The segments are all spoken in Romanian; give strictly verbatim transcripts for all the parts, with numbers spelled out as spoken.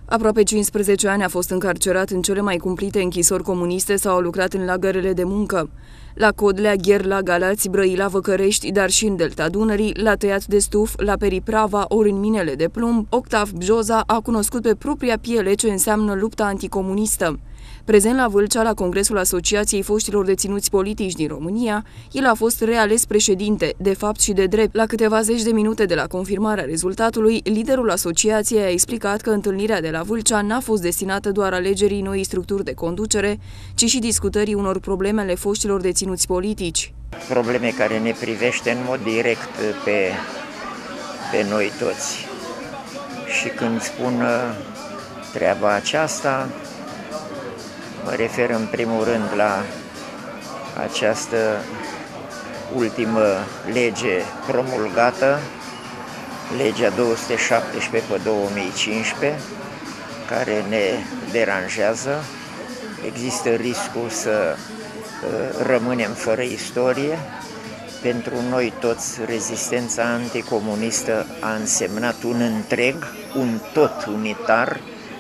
Aproape cincisprezece ani a fost încarcerat în cele mai cumplite închisori comuniste sau a lucrat în lagărele de muncă. La Codlea, Gherla, Galați, Brăila, Văcărești, dar și în Delta Dunării, la Tăiat de Stuf, la Periprava, ori în minele de plumb, Octav Bjoza a cunoscut pe propria piele ce înseamnă lupta anticomunistă. Prezent la Vâlcea, la Congresul Asociației Foștilor Deținuți Politici din România, el a fost reales președinte, de fapt și de drept. La câteva zeci de minute de la confirmarea rezultatului, liderul asociației a explicat că întâlnirea de la Vâlcea n-a fost destinată doar alegerii noii structuri de conducere, ci și discutării unor probleme ale foștilor deținuți politici. Probleme care ne privește în mod direct pe, pe noi toți. Și când spun treaba aceasta, mă refer în primul rând la această ultimă lege promulgată, legea două sute șaptesprezece pe două mii cincisprezece, care ne deranjează. Există riscul să rămânem fără istorie. Pentru noi toți, rezistența anticomunistă a însemnat un întreg, un tot unitar.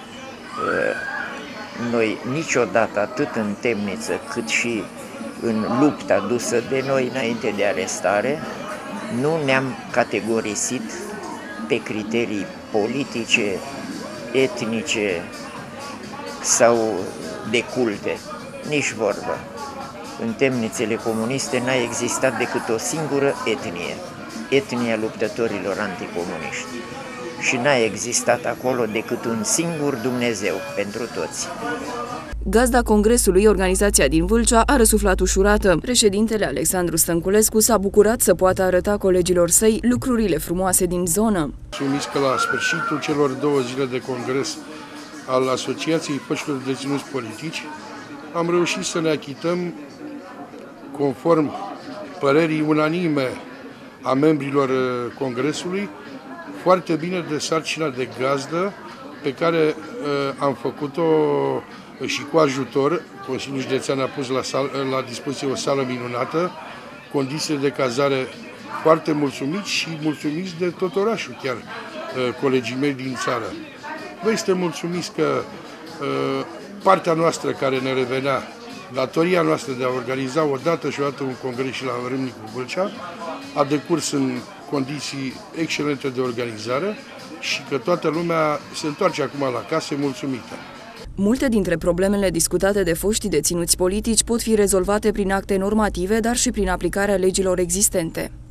Noi niciodată, atât în temniță cât și în lupta dusă de noi înainte de arestare, nu ne-am categorisit pe criterii politice, etnice sau de culte, nici vorbă. În temnițele comuniste n-a existat decât o singură etnie, etnia luptătorilor anticomuniști. Și n-a existat acolo decât un singur Dumnezeu pentru toți. Gazda Congresului, organizația din Vâlcea, a răsuflat ușurată. Președintele Alexandru Stănculescu s-a bucurat să poată arăta colegilor săi lucrurile frumoase din zonă. Mulțumim că la sfârșitul celor două zile de congres al Asociației Foștilor Deținuți Politici am reușit să ne achităm conform părerii unanime a membrilor Congresului foarte bine de sarcina de gazdă pe care uh, am făcut-o și cu ajutor. Consiliul Județean a pus la, sal, la dispoziție o sală minunată, condiții de cazare foarte mulțumiți și mulțumiți de tot orașul, chiar uh, colegii mei din țară. Noi suntem mulțumiți că uh, partea noastră care ne revenea, datoria noastră de a organiza o dată și o dată un congres și la Râmnicu Vâlcea, a decurs în condiții excelente de organizare și că toată lumea se întoarce acum la case mulțumită. Multe dintre problemele discutate de foștii deținuți politici pot fi rezolvate prin acte normative, dar și prin aplicarea legilor existente.